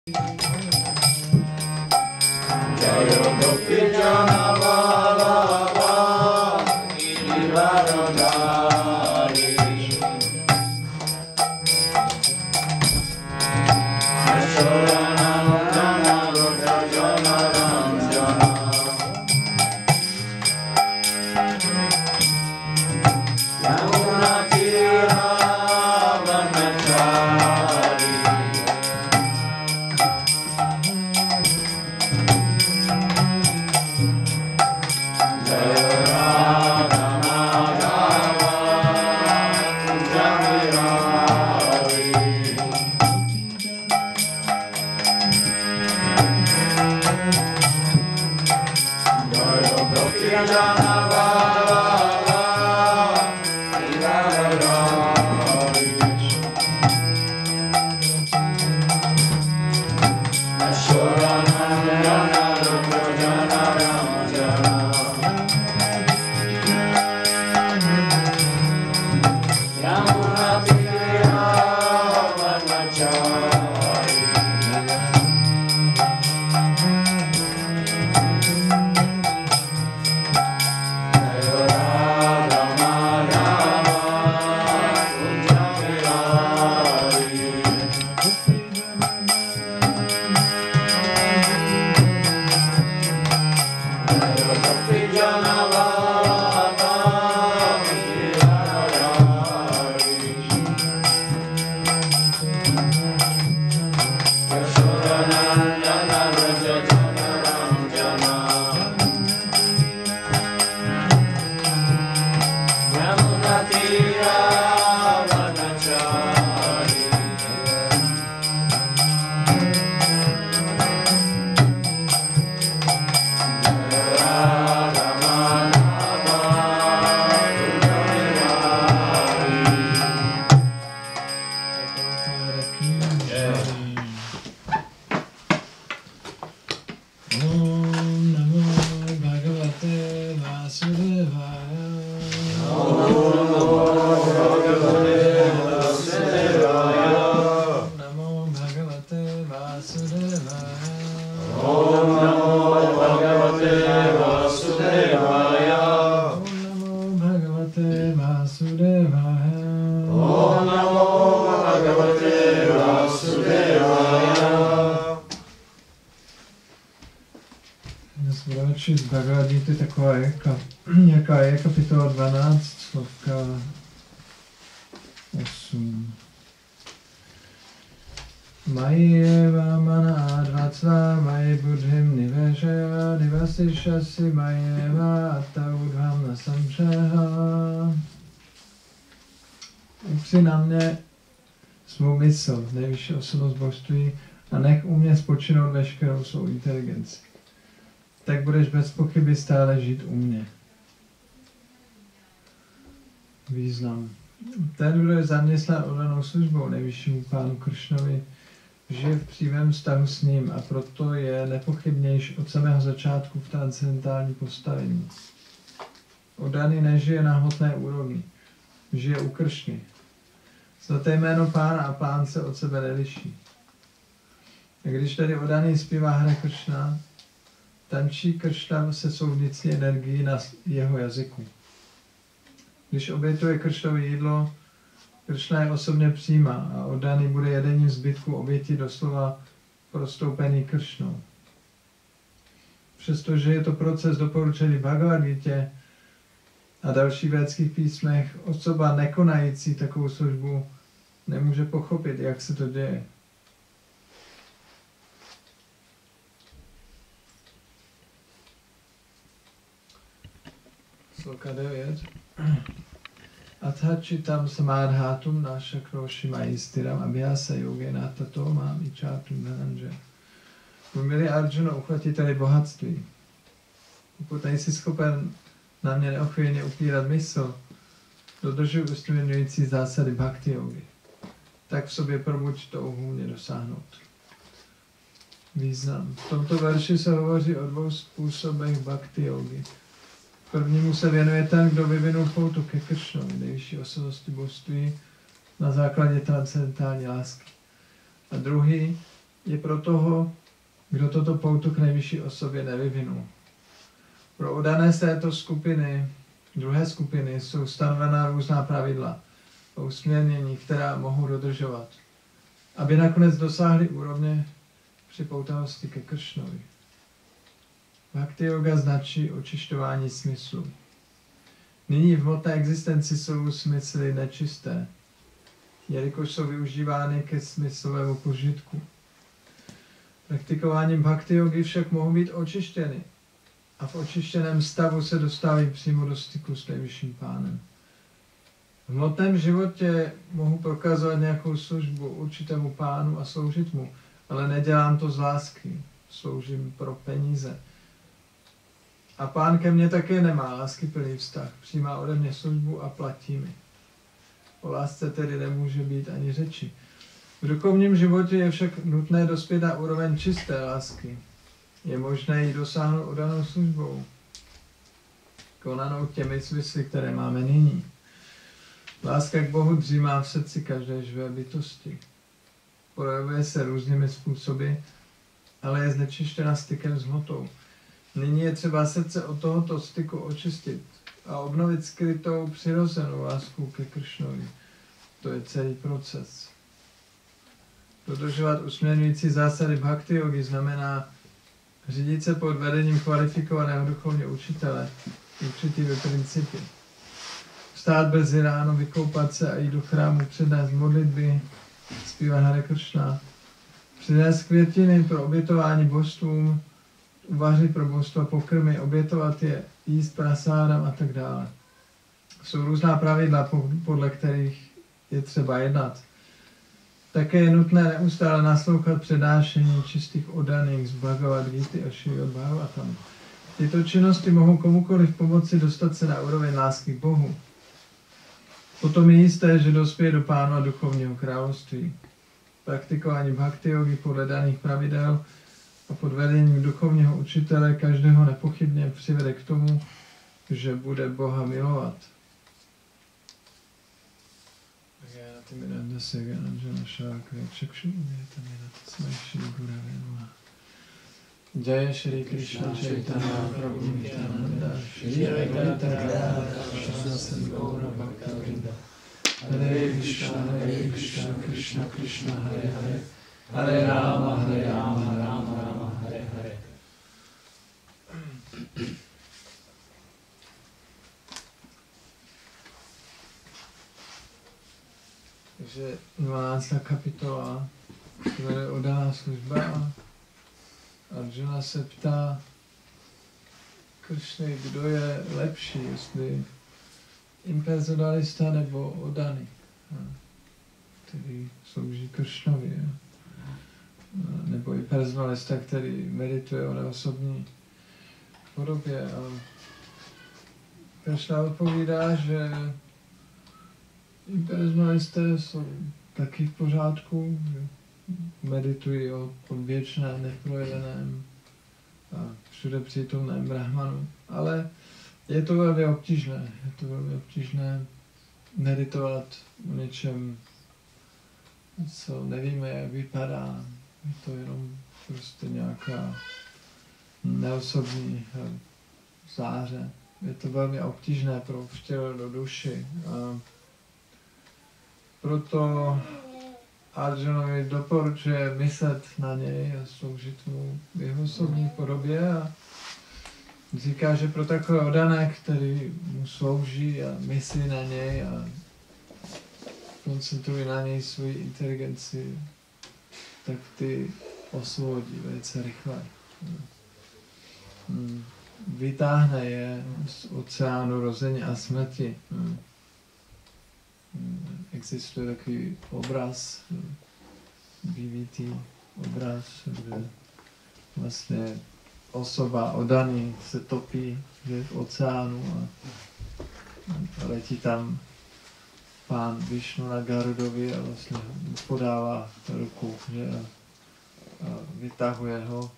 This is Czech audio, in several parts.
z Bhagavad Gita taková jaká je kapitola 12, slovka 8. Mayeva mana advatsva maye buddhim niveshaya nivasishasi mayeva atta udvam nasamshaha. Upři na mě svou mysl, nejvyšší osobnost božství, a nech u mě spočinout veškerou svou inteligenci. Tak budeš bez pochyby stále žít u mě. Význam. Ten, kdo je zaměstnán oddanou službou nejvyššímu pánu Kršnovi, žije v přímém vztahu s ním a proto je nepochybnější od samého začátku v transcendentální postavení. Oddaný nežije na hmotné úrovni, žije u Kršny. Zlaté jméno pána a pán se od sebe neliší. A když tedy oddaný zpívá Hare Kršna, tančí Kršna se svou vnitřní energií na jeho jazyku. Když obětuje Kršnovo jídlo, Kršna je osobně přijímá a oddaný bude jedením zbytku oběti doslova prostoupený Kršnou. Přestože je to proces doporučený v Bhagavad Gitě a dalších védských písmech, osoba nekonající takovou službu nemůže pochopit, jak se to děje. Sloka 9. Athačitam samádhátum nášakroši mají styram abhyasa yogena tato mám ičátum dhananže. Milí Arjuna, uchvatiteli bohatství. Pokud nejsi schopen na mě neochvějně upírat mysl, dodržuj ustměňující zásady bhakti yogy. Tak v sobě probuď touhu mě dosáhnout. Význam. V tomto verši se hovoří o dvou způsobech bhakti yogy. Prvnímu se věnuje ten, kdo vyvinul poutu ke Kršnovi, nejvyšší osobnosti božství, na základě transcendentální lásky. A druhý je pro toho, kdo toto pouto k nejvyšší osobě nevyvinul. Pro oddané z této skupiny, druhé skupiny, jsou stanovená různá pravidla a usměrnění, která mohou dodržovat, aby nakonec dosáhli úrovně připoutavosti ke Kršnovi. Bhakti yoga značí očišťování smyslu. Nyní v hmotné existenci jsou smysly nečisté, jelikož jsou využívány ke smyslovému požitku. Praktikováním bhakti yogy však mohou být očištěny a v očištěném stavu se dostávají přímo do styku s nejvyšším pánem. V hmotném životě mohu prokazovat nějakou službu určitému pánu a sloužit mu, ale nedělám to z lásky, sloužím pro peníze. A pán ke mně také nemá láskyplný vztah, přijímá ode mě službu a platí mi. O lásce tedy nemůže být ani řeči. V duchovním životě je však nutné dospět na úroveň čisté lásky. Je možné ji dosáhnout oddanou službou, konanou těmi smysly, které máme nyní. Láska k Bohu dřímá v srdci každé živé bytosti. Projevuje se různými způsoby, ale je znečištěna stykem s hmotou. Nyní je třeba srdce od tohoto styku očistit a obnovit skrytou přirozenou lásku ke Kršnovi. To je celý proces. Dodržovat usměrňující zásady bhakti yogy znamená řídit se pod vedením kvalifikovaného duchovního učitele určitými principy. Vstát brzy ráno, vykoupat se a jít do chrámu, přednést modlitby, zpívat Hare Kršna, přinést květiny pro obětování božstvům, uvařit pro božstva pokrmy, obětovat je, jíst prasádam a tak dále. Jsou různá pravidla, podle kterých je třeba jednat. Také je nutné neustále naslouchat přednášení čistých oddaných z Bhagavad Gity a Šrimad Bhagavatam. Tyto činnosti mohou komukoliv pomoci dostat se na úroveň lásky k Bohu. Potom je jisté, že dospěje do pánu a duchovního království. Praktikování bhakti yogy podle daných pravidel a pod vedením duchovního učitele každého nepochybně přivede k tomu, že bude Boha milovat. Jaya Shri Krishna Chaitanya Prabhu Nityananda Shri Advaita Gadadhar Shri Gaura Bhaktivinoda Hare Krishna Krishna Krishna Hare Hare Hare Rama Rama Rama Hare Hare. Takže 12. kapitola, to je oddaná služba. Arjuna se ptá Kršny, kdo je lepší, jestli impersonalista nebo oddaný, který slouží Kršnovi, nebo i personalista, který medituje o neosobní podobě. A Kršna odpovídá, že impersonalisté jsou taky v pořádku, meditují o věčném, neprojeveném a všude přítomném Brahmanu. Ale je to velmi obtížné. Je to velmi obtížné meditovat o něčem, co nevíme, jak vypadá. Je to jenom prostě nějaká neosobní záře. Je to velmi obtížné pro vtěl do duši. A proto Arjunovi doporučuje myslet na něj a sloužit mu v jeho osobní podobě a říká, že pro takové oddané, který mu slouží a myslí na něj a koncentruje na něj svoji inteligenci, tak ty osvobodí velice rychle. Vytáhne je z oceánu rození a smrti. Existuje takový obraz, BVT obraz, kde vlastně osoba oddaný se topí v oceánu a letí tam pán Višnu na Garudovi a vlastně mu podává ruku, že a vytahuje ho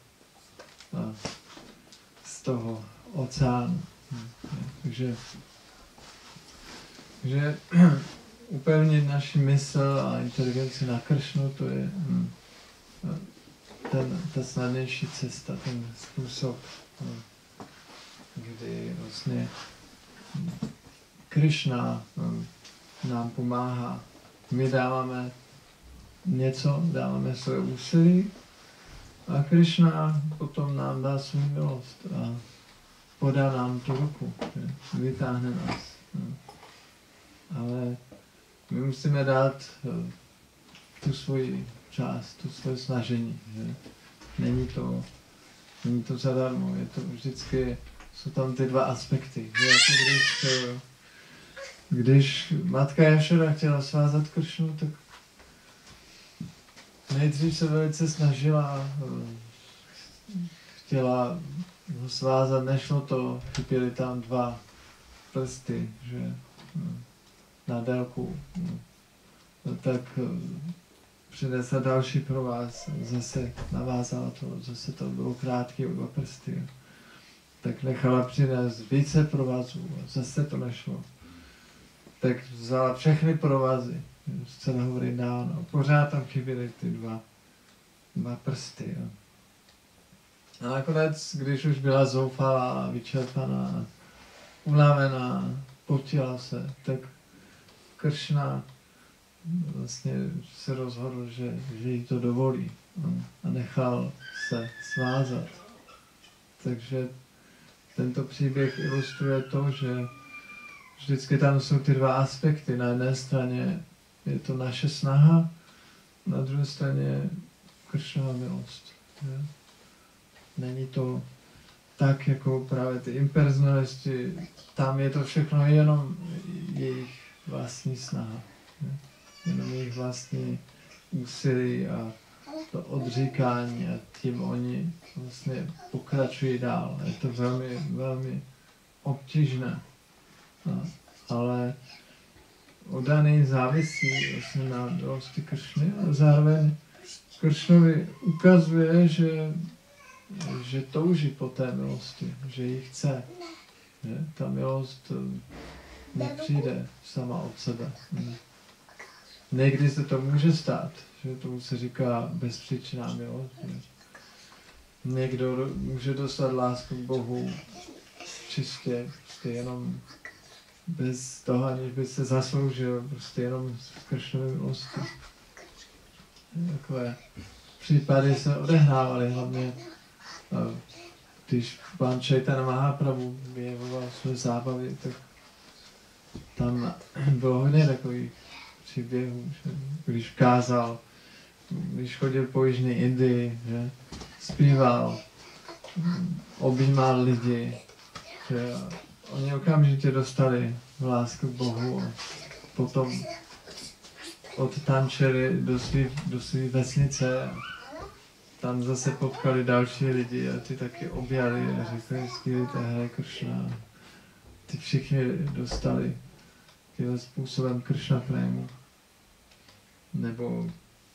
z toho oceánu. Takže upevnit naši mysl a inteligenci na Kršnu, to je ta snadnější cesta, ten způsob, kdy vlastně Krishna nám pomáhá. My dáváme něco, dáváme své úsilí a Krishna potom nám dá svou milost a podá nám tu ruku, vytáhne nás. Ale my musíme dát tu svoji část, tu svoje snažení. Že? Není to zadarmo, je to vždycky, jsou tam ty dva aspekty. Že? Jako když matka Jašoda chtěla svázat Kršnu, tak nejdřív se velice snažila, chtěla ho svázat, nešlo to, chyběly tam dva prsty, že na délku. Tak přinesla další provaz, zase navázala to, zase to bylo krátké o 2 prsty. Tak nechala přinést více provazů, zase to nešlo. Tak vzala všechny provazy z celého Vrindávánu a pořád tam chyběly ty dva prsty. Jo. A nakonec, když už byla zoufalá, vyčerpaná, unavená, potila se, tak Kršna vlastně se rozhodl, že jí to dovolí a nechal se svázat. Takže tento příběh ilustruje to, že vždycky tam jsou ty dva aspekty. Na jedné straně je to naše snaha, na druhé straně Kršnova milost. Že? Není to tak, jako právě ty impersonalisti, tam je to všechno jenom jejich vlastní snaha. Že? Jenom jejich vlastní úsilí a to odříkání a tím oni vlastně pokračují dál. Je to velmi, velmi obtížné. Ale oddaný závisí vlastně na milosti Kršny a zároveň Kršnovi ukazuje, že touží po té milosti, že ji chce. Že? Ta milost nepřijde sama od sebe. Někdy se to může stát, že tomu se říká bezpříčinná milost. Že? Někdo může dostat lásku k Bohu čistě, prostě jenom bez toho, aniž by se zasloužil, prostě jenom z Kršnovy milosti. Takové případy se odehrávaly, hlavně když pán Chaitanya Mahaprabhu vyjevoval své zábavy, tak tam bylo hodně takových příběhů, že když kázal, když chodil po jižní Indii, že zpíval, objímal lidi, že oni okamžitě dostali lásku k Bohu a potom odtančili do své vesnice a tam zase potkali další lidi a ty taky objali a řekli, skvělý Hare Kršna. Ty všichni dostali tímhle způsobem Kršna prému. Nebo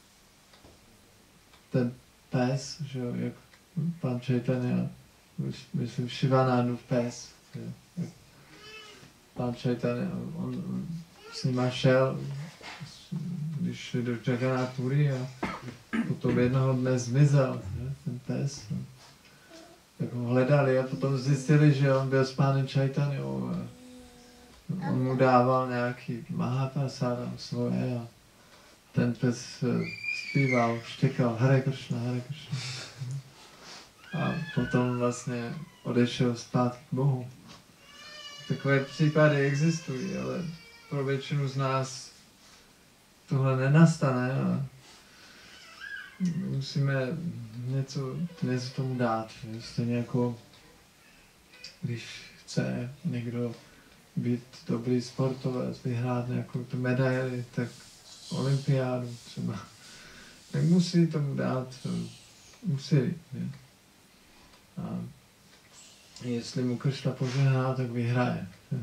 ten pes, že jo, jak pan Chaitanya, myslím Shivanandův pes, že, pan Chaitanya, on s nima šel, když šli do Jagannath Puri a potom jednoho dne zmizel, že, ten pes. Tak ho hledali a potom zjistili, že on byl s pánem Chaitanyou a on mu dával nějaký Mahaprasádam svoje a ten pes zpíval, štěkal Hare Kršna, Hare Kršna. A potom vlastně odešel zpátky k Bohu. Takové případy existují, ale pro většinu z nás tohle nenastane a musíme něco tomu dát. Stejně jako když chce někdo být dobrý sportovec, vyhrát nějakou tu medaili, tak olympiádu třeba, tak musí tomu dát úsilí. A jestli mu Kršna požehná, tak vyhraje.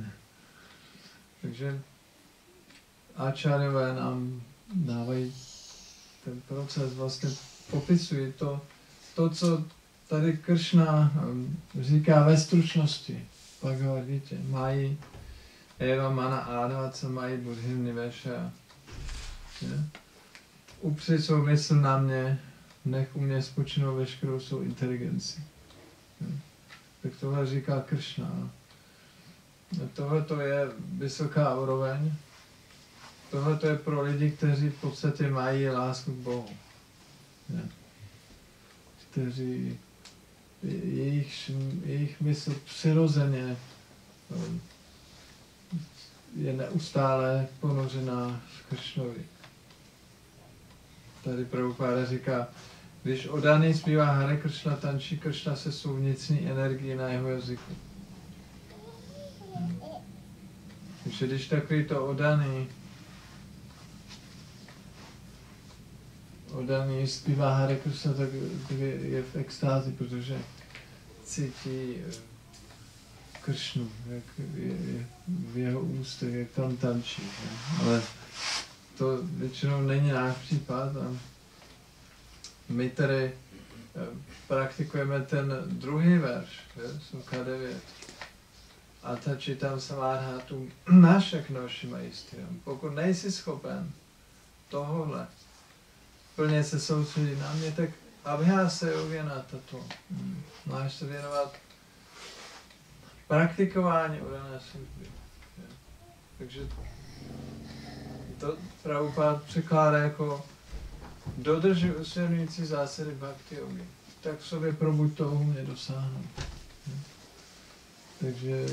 Takže áčáryové nám dávají ten proces, vlastně popisují to, co tady Kršna říká ve stručnosti. Bhagavad Gita. Mají Eva mana ádvaca mají buddhim niveša. Upři svou mysl na mě nech u mě spočinou veškerou svou inteligenci. Tak tohle říká Kršna. Tohle to je vysoká úroveň. Tohle to je pro lidi, kteří v podstatě mají lásku k Bohu. Kteří jejich mysl přirozeně je neustále ponořená v Kršnovi. Tady Prabhupáda říká, když oddaný zpívá Hare Kršna, tančí Kršna se svou vnitřní energií na jeho jazyku. Takže když takový to oddaný zpívá Hare Kršna, tak je v extázi, protože cítí Kršnu, jak je v jeho ústech, jak tam tančí. Ale to většinou není náš případ. A my tady praktikujeme ten druhý verš, Sukha 9. A tači tam samádhátu našek nošima jistým. Pokud nejsi schopen tohohle plně se soustředit na mě, tak abhyása yogena tato. Máš se věnovat praktikování udané služby. Takže to Prabhupád překládá jako dodržuj usilňující zásady bhakti yogy. Tak v sobě probuď touhu mě dosáhnout. Takže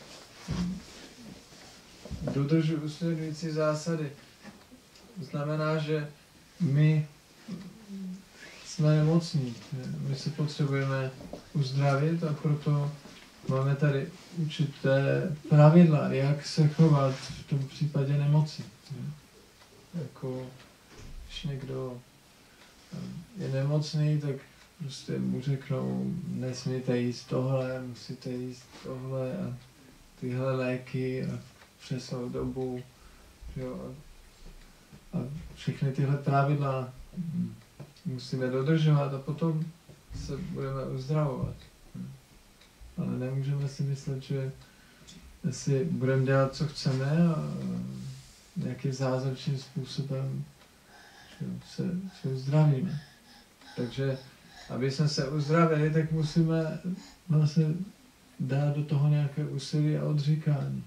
dodržuj usilňující zásady znamená, že my jsme nemocní. My se potřebujeme uzdravit a proto máme tady určité pravidla, jak se chovat v tom případě nemoci. Jako, když někdo je nemocný, tak prostě mu řeknou, nesmíte jíst tohle, musíte jíst tohle a tyhle léky a přesnou dobu. Jo, a všechny tyhle pravidla musíme dodržovat a potom se budeme uzdravovat. Ale nemůžeme si myslet, že si budeme dělat, co chceme a nějakým zázračným způsobem se uzdravíme. Takže, aby jsme se uzdravili, tak musíme vlastně dát do toho nějaké úsilí a odříkání.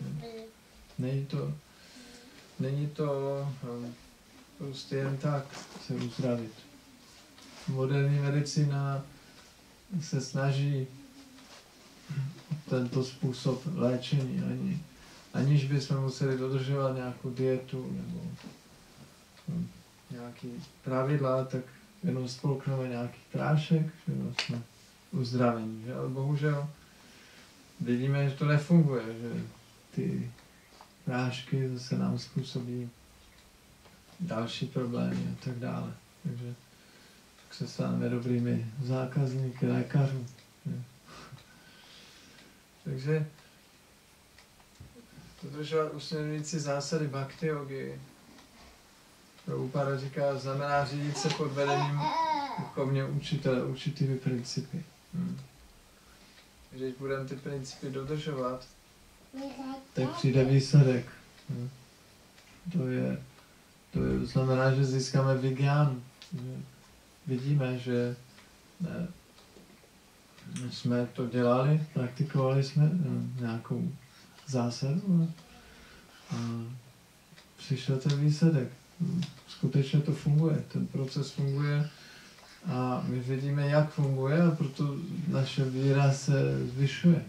Není to prostě jen tak se uzdravit. Moderní medicína se snaží tento způsob léčení, aniž bychom museli dodržovat nějakou dietu nebo nějaký pravidla, tak jenom spolkneme nějaký prášek, že jsme uzdravení. Že? Ale bohužel vidíme, že to nefunguje, že ty prášky zase nám způsobí další problémy a tak dále. Takže tak se staneme dobrými zákazníky lékařů. Takže dodržovat usměrňující zásady bhakti yogy. Prabhupáda říká, znamená řídit se pod vedením duchovního učitele určitými principy. Když budeme ty principy dodržovat, tak přijde výsledek. To znamená, že získáme vigyan. Vidíme, že jsme to dělali, praktikovali jsme nějakou zásadu a přišel ten výsledek. Skutečně to funguje, ten proces funguje a my vidíme, jak funguje a proto naše víra se zvyšuje.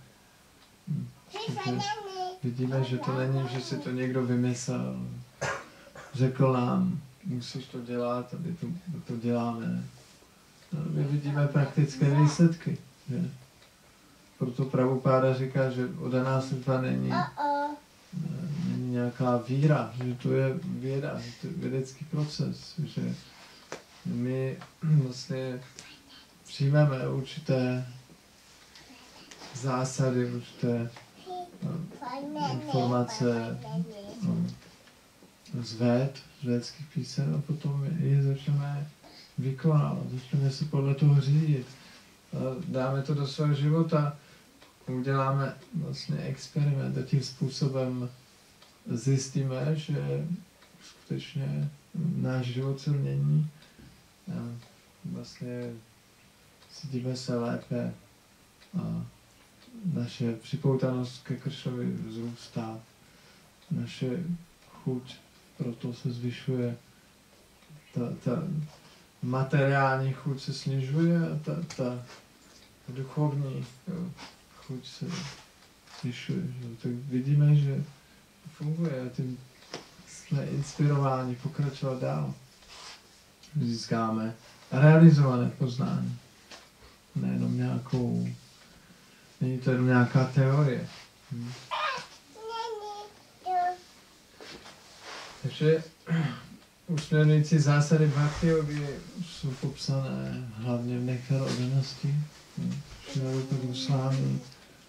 Vidíme, že to není, že si to někdo vymyslel, řekl nám, musíš to dělat, aby to děláme. My vidíme praktické výsledky. Že? Proto Prabhupáda říká, že oddaná služba není nějaká víra, že to je věda, že to je vědecký proces, že my vlastně přijmeme určité zásady, určité informace z védských písem a potom je začneme vykonávat, začneme se podle toho řídit. Dáme to do svého života, uděláme vlastně experiment a tím způsobem zjistíme, že skutečně náš život se mění. vlastně cítíme se lépe a naše připoutanost ke Kršnovi vzrůstá. Naše chuť proto se zvyšuje. Ta materiální chuť se snižuje a ta duchovní chuť se zvyšuje. Tak vidíme, že to funguje a tím jsme inspirováni pokračovat dál. Získáme realizované poznání. Nejenom nějakou, není to jenom nějaká teorie. Takže usměrňující zásady bhakti yogy jsou popsané hlavně v Nektaru odanosti. Šrila Rupa Goswami.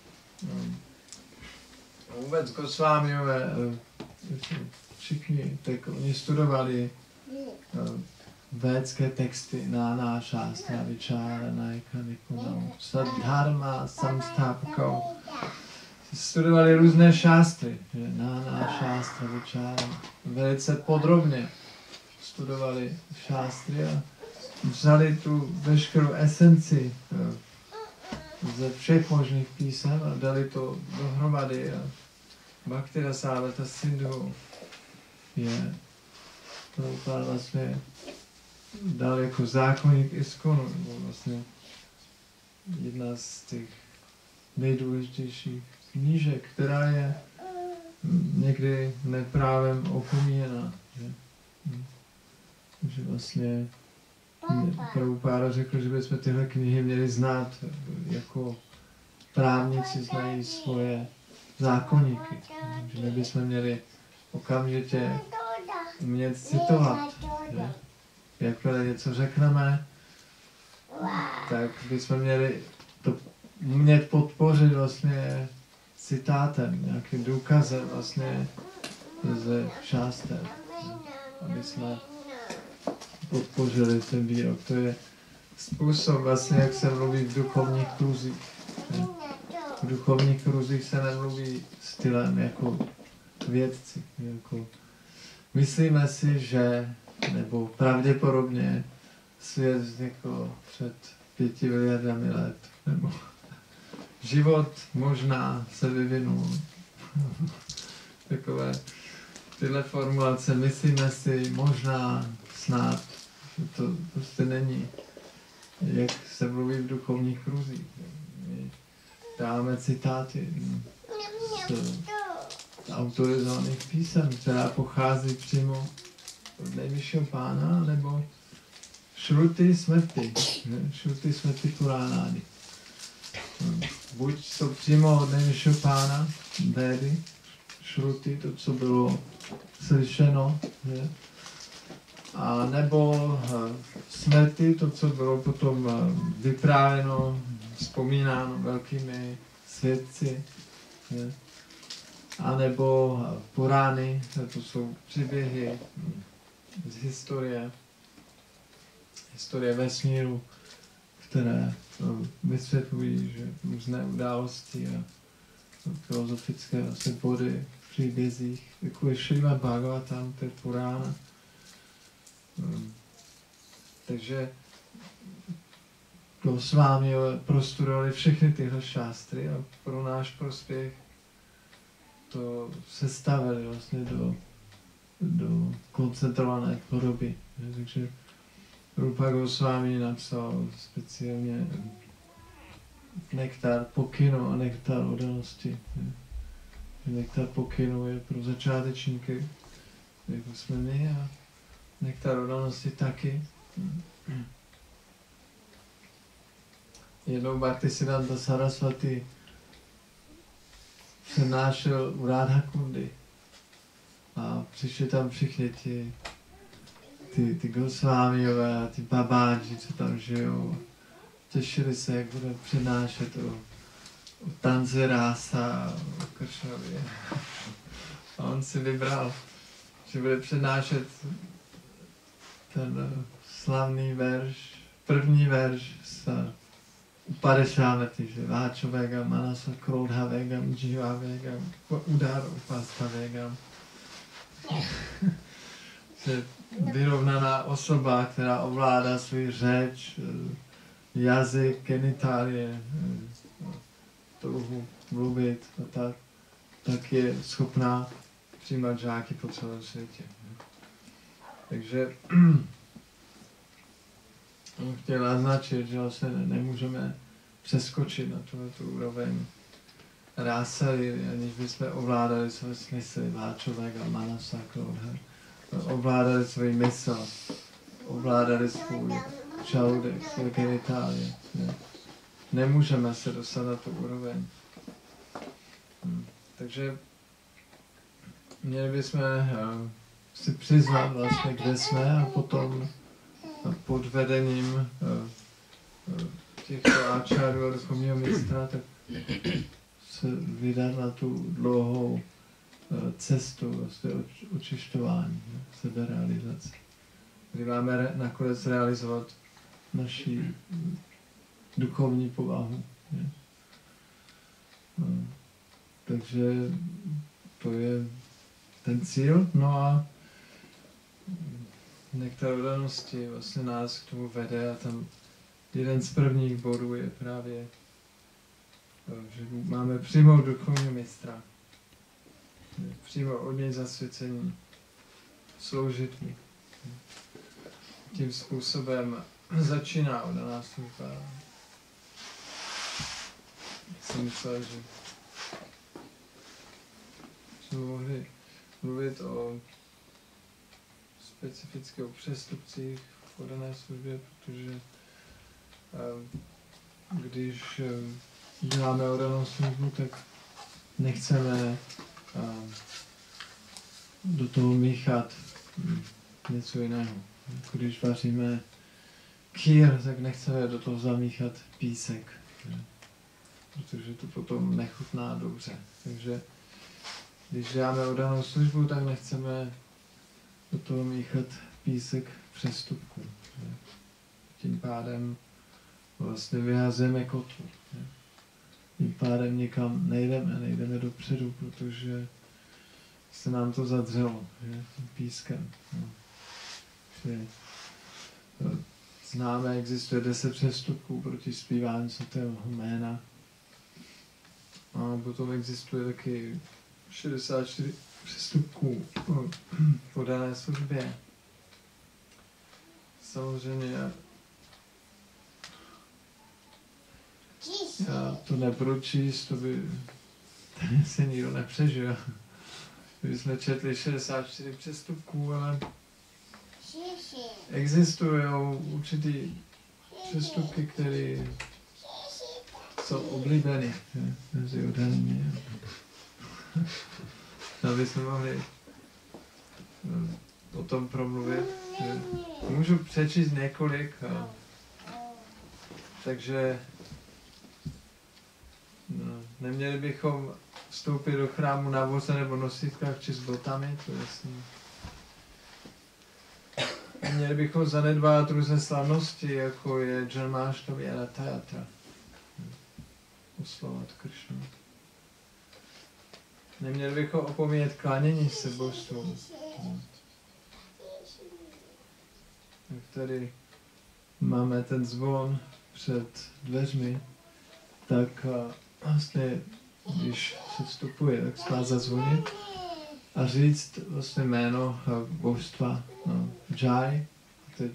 Vůbec Goswamiové, všichni, tak oni studovali védské texty na šástra, vičára, naika, nikunam, sadharma, samstápkou. Studovali různé šástry, na šástra, vičára. Velice podrobně studovali šástry a vzali tu veškerou esenci ze všech možných písem a dali to dohromady. Bhakti Rasávata Sindhu je Prabhupada vlastně dal jako zákoník ISKCONu, nebo vlastně jedna z těch nejdůležitějších knížek, která je někdy neprávem opomíjena. Že vlastně Prabhupada řekl, že bychom tyhle knihy měli znát jako právníci znají svoje zákoníky. Že my bychom měli okamžitě umět citovat. Že? Jakmile něco řekneme, tak bychom měli to umět podpořit vlastně citátem, nějakým důkazem vlastně ze šáster. Aby jsme podpořili ten výrok. To je způsob vlastně, jak se mluví v duchovních kruzích. V duchovních kruzích se nemluví stylem jako vědci. Jako myslíme si, že, nebo pravděpodobně svět vznikl před 5 miliardami let. Nebo život možná se vyvinul. Takové tyhle formulace, myslíme si, možná, snad, to prostě není, jak se mluví v duchovních kruzích. My dáme citáty z autorizovaných písem, která pochází přímo od nejvyššího pána, nebo Shruti Smrti, Shruti Smrti Puránádi. Buď to přímo od nejvyššího pána, Védy, Shruti, to, co bylo slyšeno, že? A nebo smrti, to, co bylo potom vyprávěno, vzpomínáno velkými svědci, že? A nebo Purány, to jsou příběhy z historie vesmíru, které vysvětlují, že různé události a filozofické vlastně body v příbězích, jako je Šrimad Bhagavatam, to je Purána. Takže Gosvámi prostudovali všechny tyhle šástry a pro náš prospěch to sestavili vlastně do koncentrované podoby. Takže Rupa Goswami napsal speciálně nektar pokynu a nektar odanosti. Nektar pokynu je pro začátečníky, jako jsme my, a nektar odanosti taky. Jednou Bhaktisiddhanta Sarasvati přednášel u Radhakundy a přišli tam všichni ty Gosvámiové a ty babáči, co tam žijou. Těšili se, jak bude přednášet o tanci rása, o Kršnovi. A on si vybral, že bude přednášet ten slavný verš, první verš z Upadešámrty, že Váčo vegam, Manasa Krodha vegam, Jiva vegam, Udar Upastha vegam. Že vyrovnaná osoba, která ovládá svůj řeč, jazyk, genitálie, touhu mluvit a tak je schopná přijímat žáky po celém světě. Takže on chtěl naznačit, že se nemůžeme přeskočit na tu úroveň rásary, aniž bychom ovládali své smysly, váčovek a manasa, ovládali svůj mysl, ovládali svůj žaludek, své genitálie. Nemůžeme se dostat na tu úroveň. Takže měli bychom si přiznat vlastně, kde jsme a potom pod vedením těchto áčárů a duchovního mistra tak se vydat na tu dlouhou cestu vlastně očišťování, seberealizace, kdy máme nakonec realizovat naši duchovní povahu. Takže to je ten cíl. No a nektar oddanosti vlastně nás k tomu vede a tam jeden z prvních bodů je právě, že máme přijmout duchovního mistra, přijmout od něj zasvěcení, sloužit mu. Tím způsobem začíná oddaná služba. Jsem myslel, že jsme mohli mluvit o specifických přestupcích v oddané službě, protože když děláme oddanou službu, tak nechceme do toho míchat něco jiného. Když vaříme kýr, tak nechceme do toho zamíchat písek, protože to potom nechutná dobře. Takže když děláme oddanou službu, tak nechceme do toho míchat písek přestupku. Tím pádem vlastně vyhazujeme kotvu. Tím pádem nikam nejdeme dopředu, protože se nám to zadřelo tím pískem. Známe, existuje 10 přestupků proti zpívání svatého jména. A potom existuje taky 64 přestupků v oddané službě. Samozřejmě já to nebudu číst, to by se nikdo nepřežil. My jsme četli 64 přestupků, ale existují určitý přestupky, které jsou oblíbeny mezi oddanými. Aby jsme mohli o tom promluvit. Můžu přečíst několik, takže neměli bychom vstoupit do chrámu na voze nebo nosítkách či s botami, to jasně. Měli bychom zanedbát různé slavnosti, jako je Janmáštami a Rathayatra. Oslovat Kršnu. Neměli bychom opomíjet klánění se božstvům. Tady máme ten zvon před dveřmi, tak vlastně, když se vstupuje, tak se má zazvonit a říct vlastně jméno božstva, Jai, teď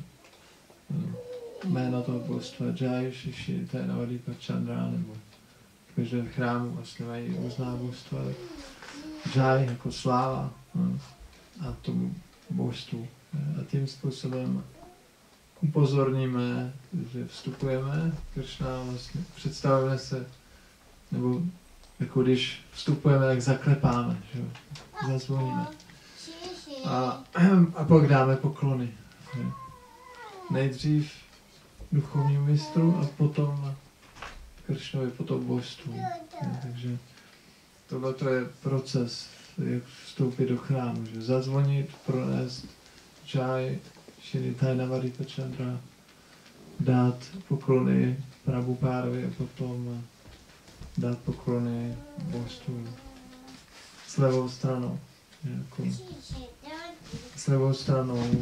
jméno toho božstva Jai, Šiši, to je Navadvipa Chandra, nebo v každém chrámu vlastně mají různá božstva, Jai jako sláva a tomu božstvu. A tím způsobem upozorníme, že vstupujeme, Kršna vlastně představujeme se, nebo jako když vstupujeme, tak zaklepáme, že? Zazvoníme. A pak dáme poklony. Že? Nejdřív duchovnímu mistru a potom Kršnovi, potom božstvu. Takže tohle je proces, jak vstoupit do chrámu. Že? Zazvonit, pronést Jai, Shinitai Navadvipa Chandra, dát poklony Prabhupádovi a potom dát poklony božstvu s levou stranou. Jako s levou stranou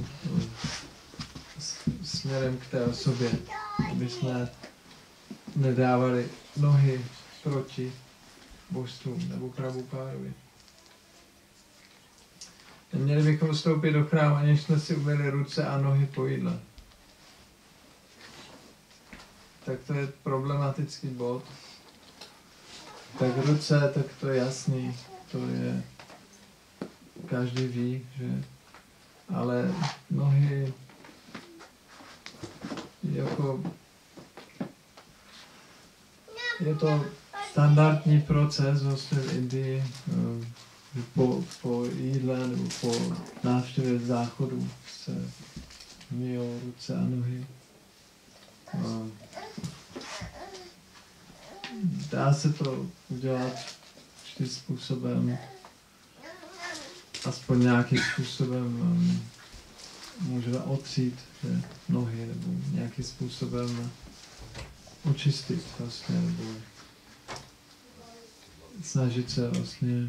směrem k té osobě, aby jsme nedávali nohy proti božstvům nebo Prabhupádovi. Neměli bychom vstoupit do chrámu, aniž jsme si umyli ruce a nohy po jídle. Tak to je problematický bod. Tak ruce, tak to je jasný, to je, každý ví, že, ale nohy, jako, je to standardní proces vlastně v Indii, po jídle nebo po návštěvě záchodu se myjou ruce a nohy. Dá se to udělat vždy způsobem, aspoň nějakým způsobem můžeme otřít nohy nebo nějakým způsobem očistit vlastně, nebo snažit se vlastně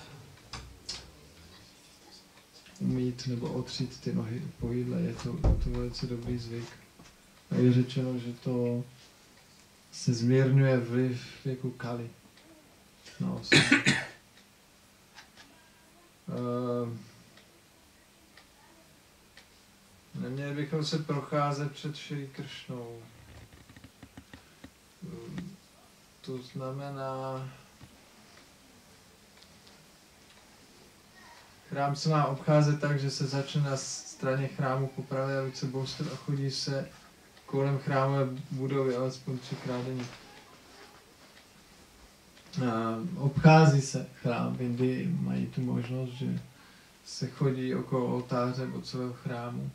umýt nebo otřít ty nohy po jídle. Je to velice dobrý zvyk. A je řečeno, že to se zmírňuje vliv jako kali na osobu. Neměli bychom se procházet před Šrí Kršnou. To znamená, chrám se má obcházet tak, že se začne na straně chrámu po pravé ruce božstev a chodí se kolem chrámové budovy alespoň 3krát denně. Obchází se chrám, v Indii mají tu možnost, že se chodí okolo oltáře od celého chrámu.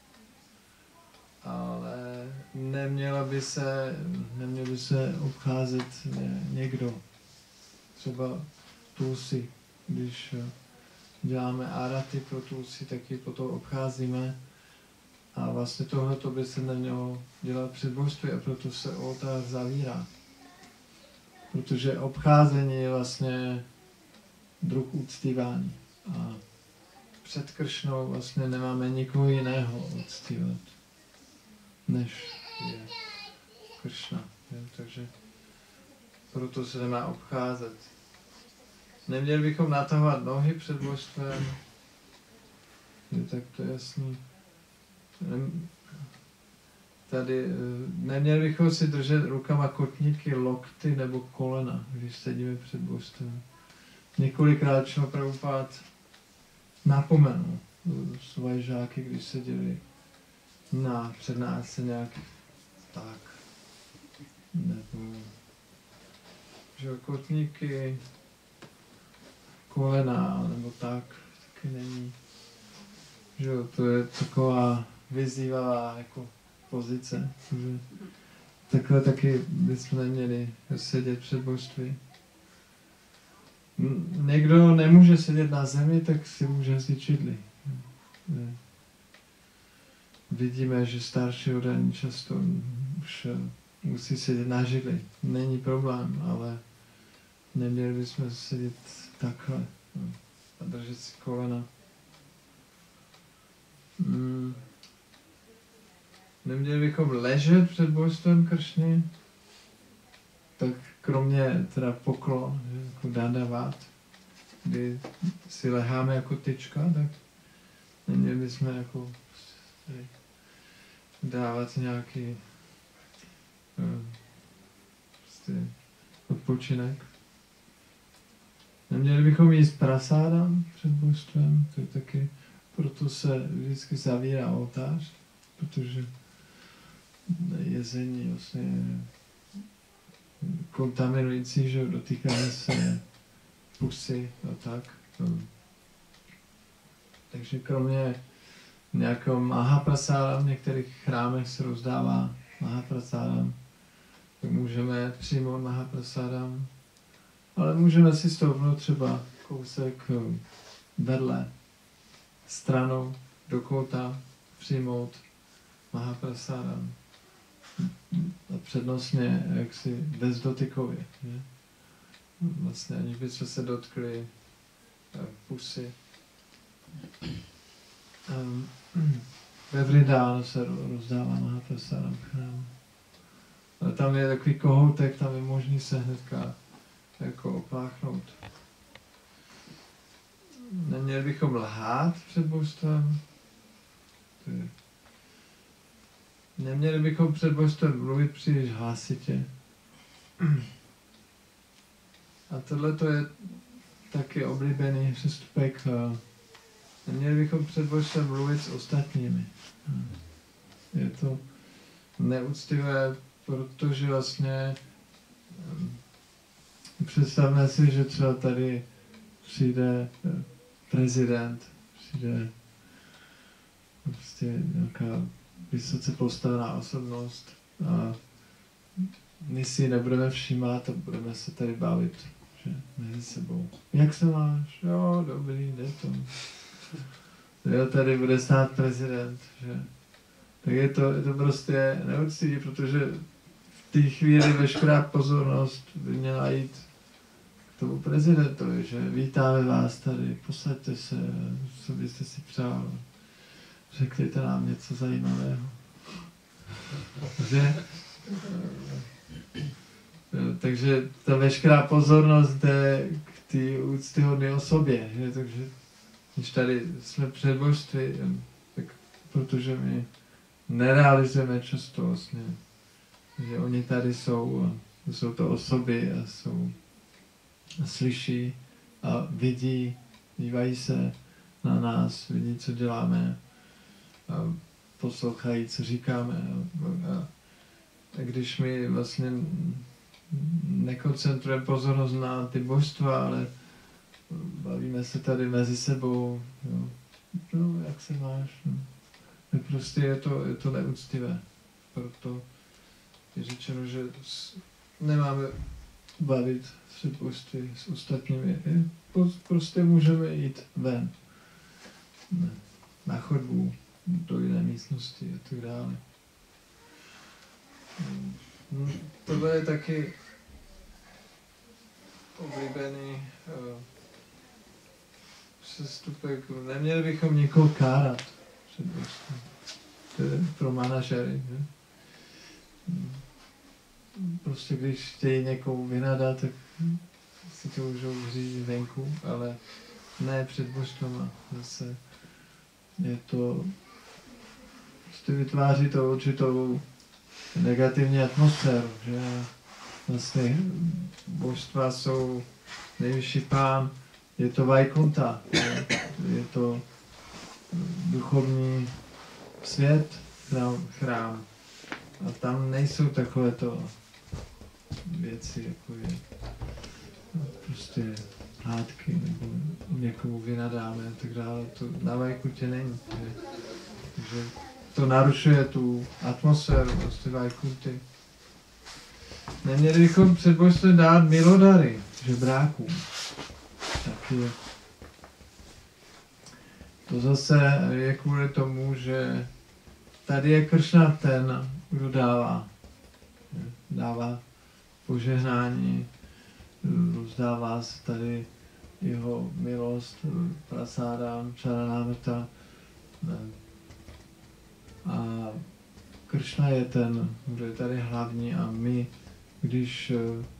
Ale neměl by se obcházet někdo. Třeba Tulsi, když děláme áraty pro Tulsi, tak ji potom obcházíme. A vlastně tohleto by se nemělo dělat před božství a proto se oltář zavírá. Protože obcházení je vlastně druh uctívání. A před Kršnou vlastně nemáme nikoho jiného uctívat, než je Kršna. Takže proto se nemá obcházet. Neměli bychom natahovat nohy před božstvem. Tak to je jasný. Tady neměli bychom si držet rukama kotníky, lokty nebo kolena, když sedíme před božstvem. Několikrát Šrila Prabhupád napomenul svoje žáky, když seděli na přednášce nějak tak. Nebo že kotníky, kolena nebo tak, taky není. Že to je taková vyzývavá jako pozice. Že takhle taky bychom neměli sedět před božství. Někdo nemůže sedět na zemi, tak si může vzít židli. Vidíme, že starší lidé často už musí sedět na židli. Není problém, ale neměli bychom sedět takhle a držet si kolena. Neměli bychom ležet před božstvem Kršny, tak kromě teda poklon, jako dandavat, kdy si leháme jako tyčka, tak neměli bychom jako dávat nějaký odpočinek. Neměli bychom jíst prasádam před božstvem, to je taky, proto se vždycky zavírá oltář, protože jezení vlastně kontaminující, že dotýkáme se pusy a tak. Takže kromě nějakého mahaprasádam, v některých chrámech se rozdává mahaprasádam, tak můžeme přijmout mahaprasádam, ale můžeme si stoupnout třeba kousek vedle, stranou do kouta, přijmout mahaprasádam. A přednostně jaksi bezdotykově. Ne? Vlastně aniž bychom se dotkli pusy. ve Vrindánu se rozdává Mahaprasadam v chrámu. Ale tam je takový kohoutek, tam je možný se hnedka jako opláchnout. Neměli bychom lhát před božstvem. Neměli bychom před božstvem mluvit příliš hlasitě. A tohle to je taky oblíbený přestupek. Neměli bychom před božstvem mluvit s ostatními. Je to neúctivé, protože vlastně představme si, že třeba tady přijde prezident, přijde prostě nějaká vysoce postavená osobnost a my si nebudeme všímat a budeme se tady bavit, že mezi sebou. Jak se máš? Jo, dobrý, jde to. Jo, tady bude stát prezident, že? Tak je to prostě neúctivé, protože v té chvíli veškerá pozornost by měla jít k tomu prezidentovi, že vítáme vás tady, posaďte se, co byste si přál, řekněte nám něco zajímavého. Takže ta veškerá pozornost jde k té úctyhodné osobě, že? Takže když tady jsme před božství, tak protože my nerealizujeme často vlastně, že oni tady jsou to osoby a slyší a vidí, dívají se na nás, vidí, co děláme a poslouchají, co říkáme. A když my vlastně nekoncentrujeme pozornost na ty božstva, ale bavíme se tady mezi sebou, jo. No, jak se máš? No. Tak prostě je to neúctivé. Proto je řečeno, že nemáme bavit před božství s ostatními. Prostě můžeme jít ven. Na chodbu, do jiné místnosti a tak dále. Tohle je taky oblíbený přestupek. Neměli bychom někoho kárat před božstvím. To je pro manažery. Že? Prostě když chtějí někoho vynadat, tak si to můžou říct venku, ale ne před božstvama. Zase je to, prostě vytváří to určitou negativní atmosféru, že vlastně božstva jsou nejvyšší pán, je to Vaikunta, je to duchovní svět, chrám. A tam nejsou takovéto věci, jako je prostě hádky, nebo někomu vynadáme a tak dále. To na Vaikuntě není. Takže to narušuje tu atmosféru prostě Vaikunty. Neměli bychom před božstvem dát milodary žebrákům. Taky to zase je kvůli tomu, že tady je Kršna ten, kdo dává požehnání, rozdává se tady jeho milost, prasádám, čaranamrta. A Kršna je ten, kdo je tady hlavní a my, když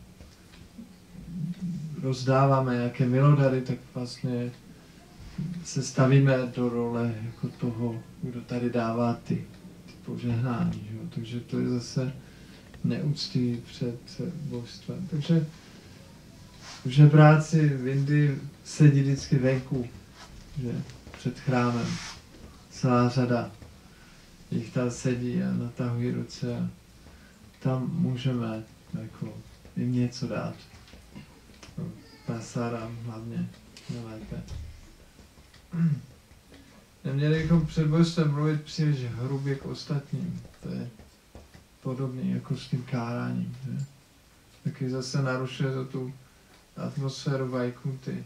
rozdáváme nějaké milodary, tak vlastně se stavíme do role jako toho, kdo tady dává ty požehnání. Že? Takže to je zase neúctivý před božstvem. Takže žebráci v Indii sedí vždycky venku, že? Před chrámem. Celá řada jich tam sedí a natahují ruce a tam můžeme jako jim něco dát. Prasadam hlavně nejlépe. Neměli bychom před božstvem mluvit příliš hrubě k ostatním. To je podobné jako s tím káráním. Že? Taky zase narušuje to tu atmosféru Vaikunty.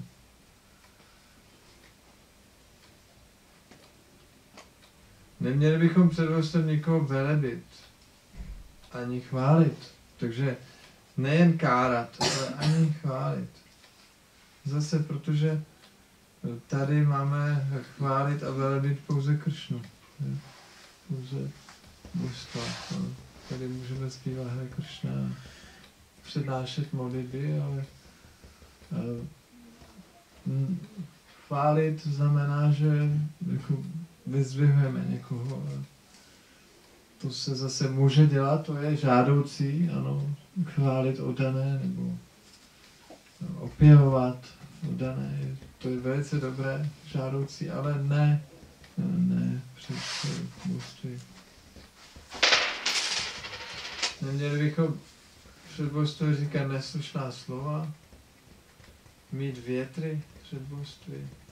Neměli bychom před božstvem nikoho velebit ani chválit. Takže nejen kárat, ale ani chválit. Zase protože tady máme chválit a velebit pouze Kršnu. Pouze božstva. Tady můžeme zpívat Hare Kršna, přednášet modlitby, ale chválit znamená, že jako vyzdvihujeme někoho. To se zase může dělat, to je žádoucí, ano, chválit oddané nebo opěvovat oddané. To je velice dobré, žádoucí, ale ne před božství. Neměli bychom před božství říkat neslušná slova, mít větry před božství.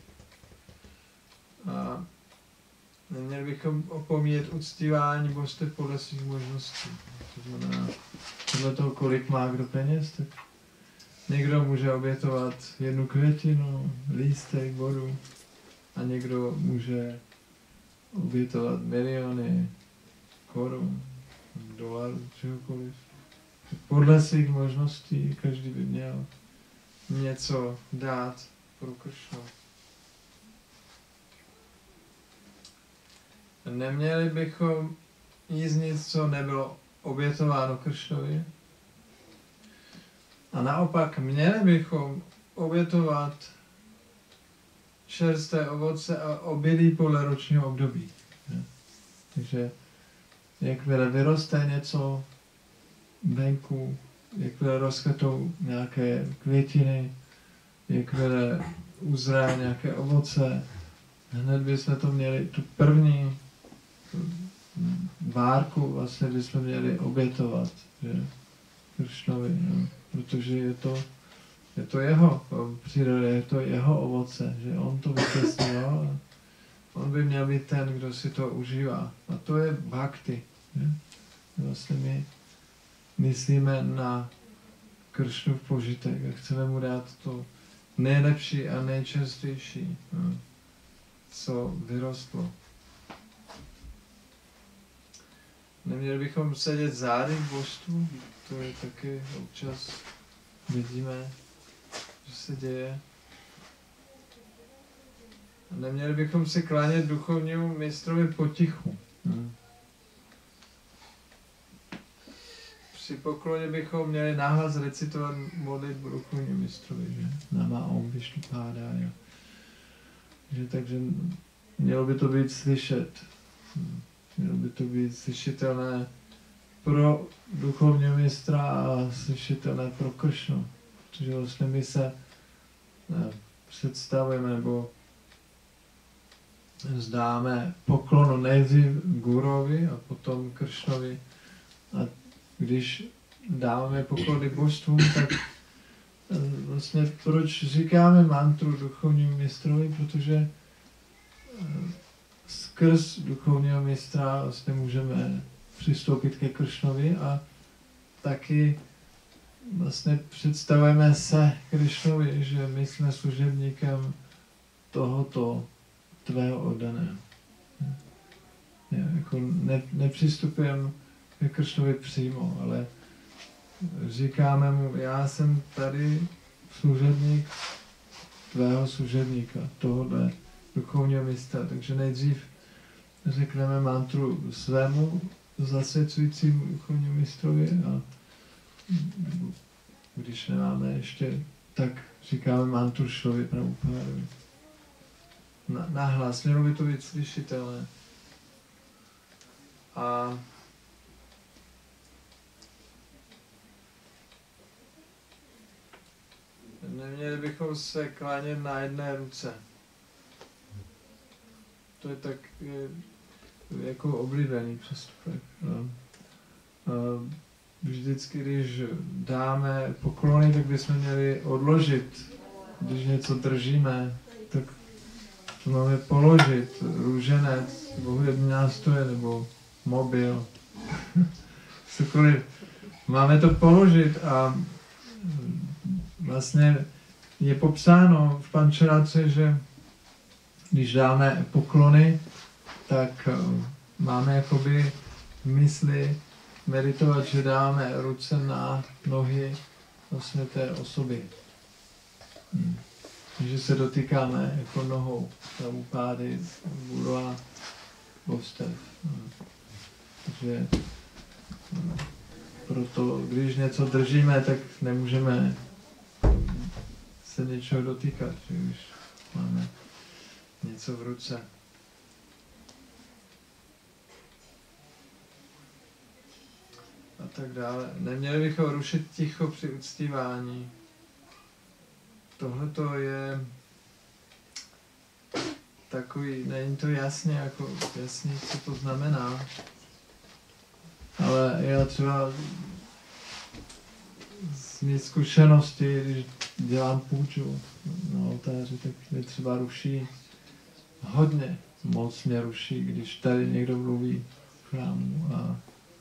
A neměli bychom opomíjet uctívání božstev podle svých možností. To znamená, podle toho, kolik má kdo peněz, tak někdo může obětovat 1 květinu, lístek, vodu a někdo může obětovat miliony korun, dolarů, čehokoliv. Podle svých možností každý by měl něco dát pro Kršnu. Neměli bychom jíst nic, co nebylo obětováno Kršnovi. A naopak měli bychom obětovat čerstvé ovoce a obilí podle ročního období. Takže jakmile vyroste něco venku, jakmile rozkvetou nějaké květiny, jakmile uzraje nějaké ovoce, hned bychom to měli, tu první várku vlastně bychom měli obětovat, že Kršnovi, no, protože je to jeho příroda, je to jeho ovoce, že on to vytěsnil a on by měl být ten, kdo si to užívá. A to je bhakti. Že? Vlastně my myslíme na Kršnu v požitek a chceme mu dát to nejlepší a nejčerstvější, no, co vyrostlo. Neměli bychom sedět zády k božstvu, to je taky občas vidíme, že se děje. A neměli bychom se klánět duchovnímu mistrovi potichu. Při pokloně bychom měli nahlas recitovat modlitbu duchovnímu mistrovi, že? Nama Om Vishnu Pádája. Takže mělo by to být slyšet. Mělo by to být slyšitelné pro duchovního mistra a slyšitelné pro Kršnu. Protože vlastně my se představujeme nebo vzdáme poklonu nejdřív Gurovi a potom Kršnovi. A když dáváme poklony božstvům, tak vlastně proč říkáme mantru duchovnímu mistrovi, protože skrz duchovního mistra vlastně můžeme přistoupit ke Kršnovi a taky vlastně představujeme se Kršnovi, že my jsme služebníkem tohoto tvého oddaného. Jako nepřistupujeme ke Kršnovi přímo, ale říkáme mu, já jsem tady služebník tvého služebníka, tohohle duchovního mistra. Takže nejdřív řekneme mantru svému zasvěcujícímu duchovnímu mistrovi a když nemáme ještě, tak říkáme mantru Šlovi Prabhupádovi. Nahlas, mělo by to být slyšitelné. A neměli bychom se klánět na jedné ruce. To je tak jako oblíbený přestupek. Vždycky, když dáme poklony, tak bychom měli odložit. Když něco držíme, tak to máme položit. Růženec, hudební nástroje nebo mobil. Cokoliv. Máme to položit a vlastně je popsáno v Pančarace, že když dáme poklony, tak máme jakoby v mysli meditovat, že dáme ruce na nohy vlastně té osoby. že se dotýkáme jako nohou, Prabhupády, Guru božstev. Takže proto, když něco držíme, tak nemůžeme se něčeho dotýkat, když máme něco v ruce. A tak dále. Neměli bychom rušit ticho při uctívání. Tohle to je takový, není to jasně co to znamená. Ale já třeba z mé zkušenosti, když dělám půjču na oltáři, tak mě třeba ruší hodně, moc mě ruší, když tady někdo mluví v chrámu a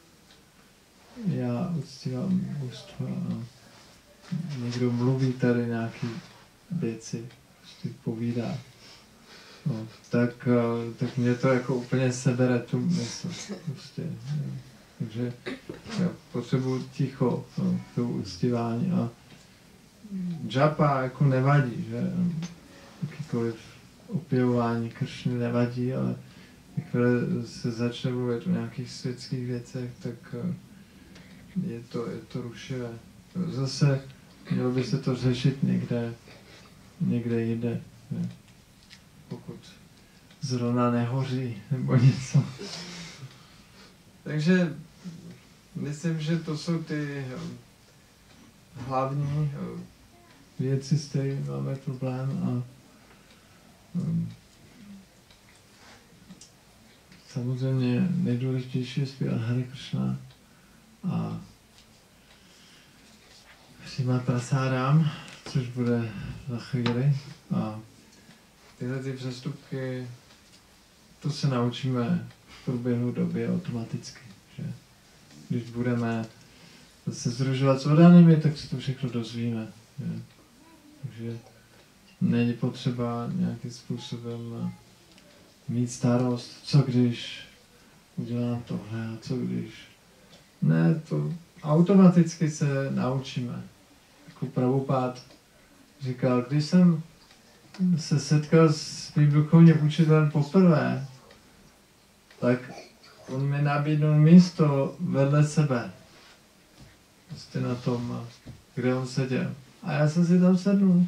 já uctívám božstva a někdo mluví tady nějaké věci, prostě povídá. No, tak mě to jako úplně sebere tu mysl. Prostě, takže já potřebuji ticho k tomu uctívání a džapa jako nevadí, že jakýkoliv opěvování Kršny nevadí, ale jakmile se začne mluvit o nějakých světských věcech, tak je to rušivé. Zase mělo by se to řešit někde jinde. Ne? Pokud zrovna nehoří nebo něco. Takže myslím, že to jsou ty hlavní věci, s kterými máme problém a samozřejmě nejdůležitější je zpívat Hare Krishna a Srimad Prasádam, což bude za chvíli. A tyhle ty přestupky, to se naučíme v průběhu doby automaticky. Že? Když budeme se združovat s oddanými, tak se to všechno dozvíme. Že? Takže není potřeba nějakým způsobem mít starost, co když udělám tohle a co když. Ne, to automaticky se naučíme. Jako Prabhupád říkal, když jsem se setkal s mým duchovním učitelem poprvé, tak on mi nabídnul místo vedle sebe. Prostě na tom, kde on seděl. A já jsem si tam sednul.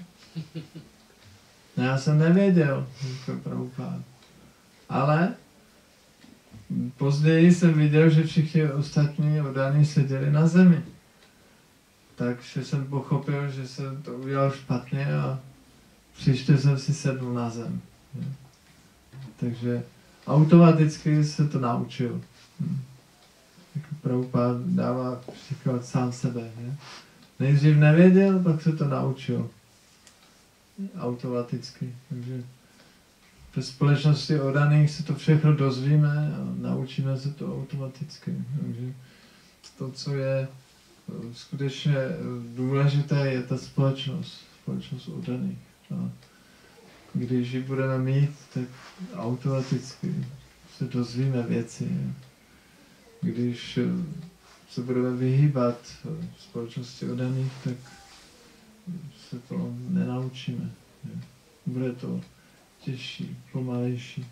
Já jsem nevěděl, jako Prabhupád. Ale později jsem viděl, že všichni ostatní oddaní seděli na zemi. Takže jsem pochopil, že jsem to udělal špatně a příště jsem si sedl na zem. Takže automaticky se to naučil. Jako Prabhupád dává příklad sám sebe. Nejdřív nevěděl, pak se to naučil. Automaticky. Takže ve společnosti oddaných se to všechno dozvíme a naučíme se to automaticky. Takže to, co je skutečně důležité, je ta společnost oddaných. A když ji budeme mít, tak automaticky se dozvíme věci. Když se budeme vyhýbat v společnosti oddaných, tak se to nenaučíme. Bude to těžší, pomalejší.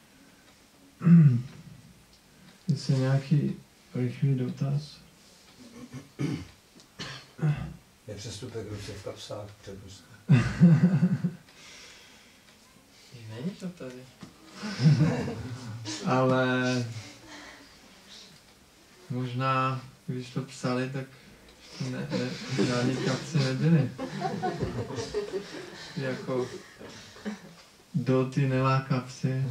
Jestli nějaký rychlý dotaz? Je přestupek ruce v kapsách přednost. Není to tady. Ale možná, když to psali, tak žádný kapsy nebyly. Jako Doty nemá kapsy.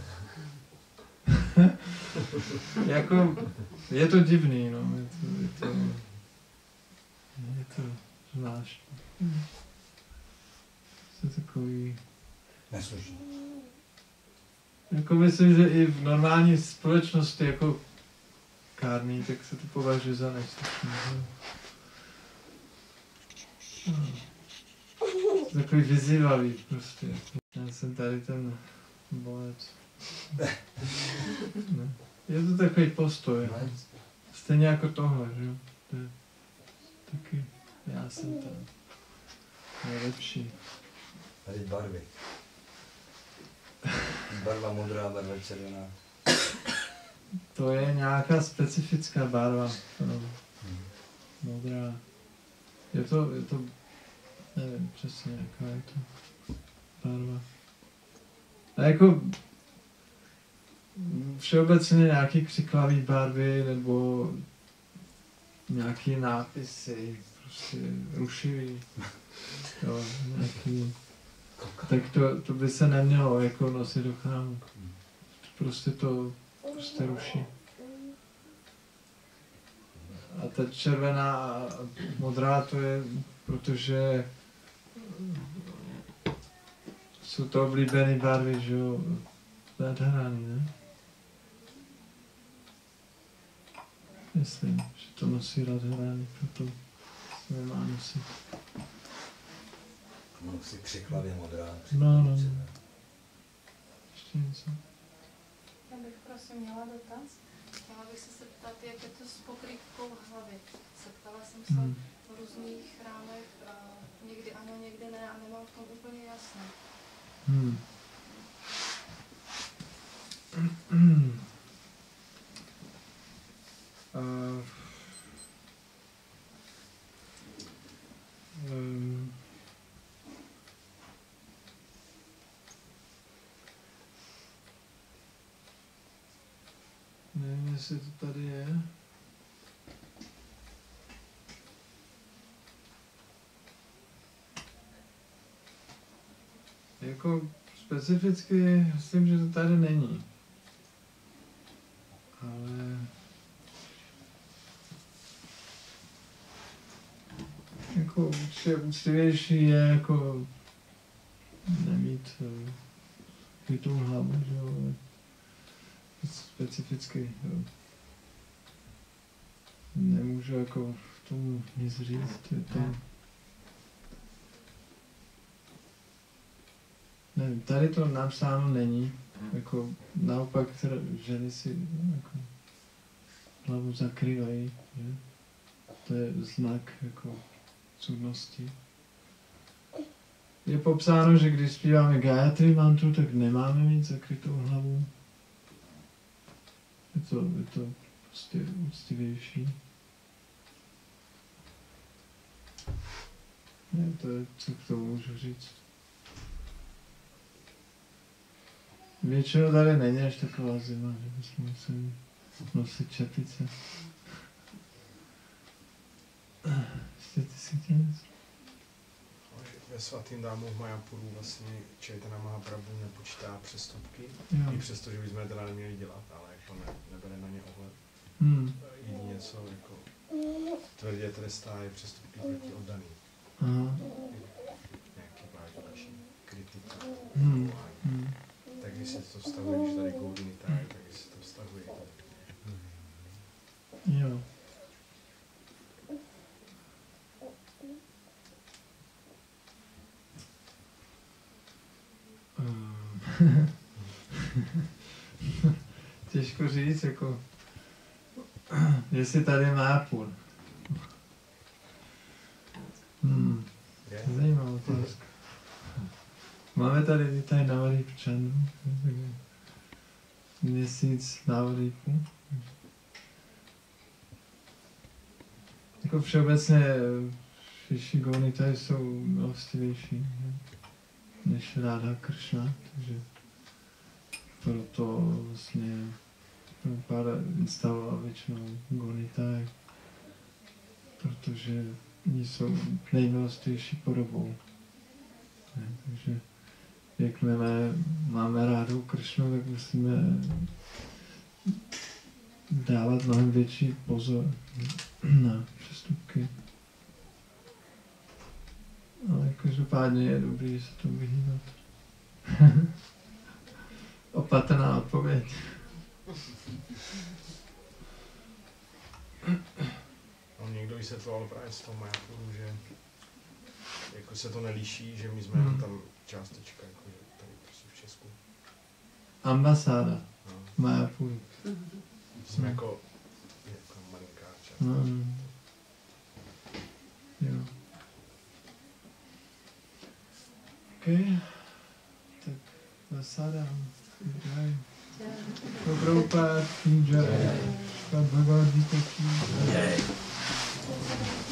Jako, je to divný, no. Je to zvláštní. Je to takový... Neslušný. Jako myslím, že i v normální společnosti, jako kárný, tak se to považuje za neslušný. Takový vyzývavý prostě. Já jsem tady ten bolec. Ne. Je to takový postoj. Stejně jako tohle, že jo. To je taky, já jsem ten nejlepší. A teď barvy. Barva modrá, barva červená. To je nějaká specifická barva. Modrá. Je to, nevím přesně, jaká je to barva. A jako všeobecně nějaký křiklavý barvy nebo nějaký nápisy, prostě rušivý, jo, nějaký, tak to by se nemělo jako nosit do chrámu. Prostě to ruší. A ta červená a modrá to je, protože jsou to oblíbené barvy, že jo, Radharani, ne? Myslím, že to nosí Radharani, proto se nemá nosit. Nosí křiklavě modrá. No. Ještě něco? Já bych prosím měla dotaz. Chtěla bych se zeptat, jak je to s pokrývkou hlavy. Setkala jsem se v různých chrámech, někdy ano, někdy ne, a nemám v tom úplně jasno. Nevím, jestli to tady je. Jako specificky myslím, že to tady není. Ale jako určitě úctivější je jako nemít krytou hlavu, že jo, specificky, jo. Nemůžu jako v tomu nic říct, je to... Nevím, tady to napsáno není, jako naopak ženy si jako hlavu zakrývají, že? To je znak jako cudnosti. Je popsáno, že když zpíváme Gayatri mantru, tak nemáme mít zakrytou hlavu. Je to prostě úctivější. Ne, to je, co k tomu můžu říct. Většinou tady není až taková zima, že bychom museli nosit čepice. Ještě ty si chtěl něco? Ve svatým dámu v Mayapuru vlastně Chaitanya Mahaprabhu nepočítá přestupky, i přesto, že bychom teda neměli dělat, ale jako nebere na ně ohled. Jedině co jako tvrdě trestá je přestupky proti oddaným. Nějaký vážnější kritika. Tak když se to vztahuje, když tady Gaudini tak když se to vztahuje. Jo. Těžko říct, jako jestli tady má půl. Zajímavá otázka. Máme tady Navadip Chandru, měsíc Navadipu. Jako všeobecně vyšší góny tady jsou milostivější než Radha Krishna, takže proto vlastně pár instaloval většinou Gonitaj, protože oni jsou nejmilostivější podobou. Takže jakmile máme Rádu Krishnu, tak musíme dávat mnohem větší pozor na přestupky. Ale každopádně je dobrý se tomu vyhýbat. Opatrná odpověď. Někdo vysvětloval právě z toho Mayapuru, že jako se to nelíší, že my jsme tam částečka, jako tady prostě v Česku. Ambasáda Mayapuru. Jsme jako malinká část. Jo. OK. Tak zasadám. Jaj. Prabhupada, jai. Bhagavad Gita ki jai.